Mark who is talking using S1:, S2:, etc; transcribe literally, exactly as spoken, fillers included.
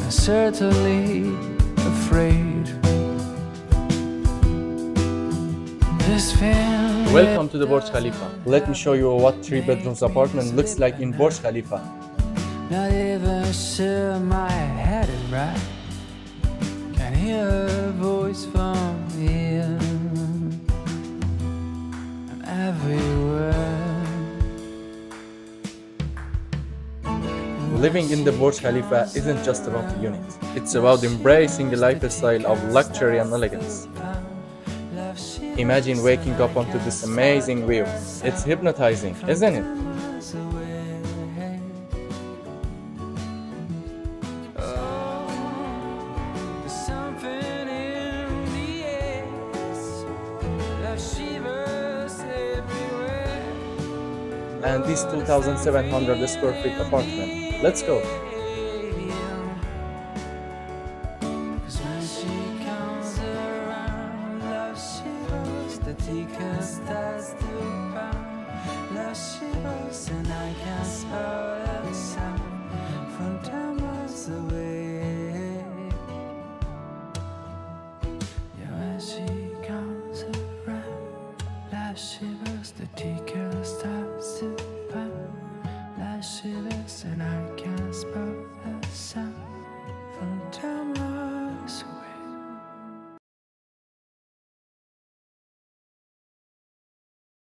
S1: certainly afraid. This feeling.
S2: Welcome to the Burj Khalifa. Let me show you what three bedrooms apartment looks like in Burj Khalifa.
S1: Not even sure my head is right. Can hear a voice from here and everywhere.
S2: Living in the Burj Khalifa isn't just about the unit. It's about embracing a lifestyle of luxury and elegance. Imagine waking up onto this amazing view. It's hypnotizing, isn't it? And this two thousand seven hundred square feet apartment. Let's go.
S1: The ticket starts to pound, like shivers, and I can't spell.